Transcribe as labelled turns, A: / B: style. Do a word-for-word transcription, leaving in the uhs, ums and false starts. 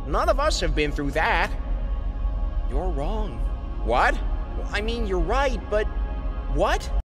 A: None of us have been through that.
B: You're wrong.
A: What? I mean, you're right, but what?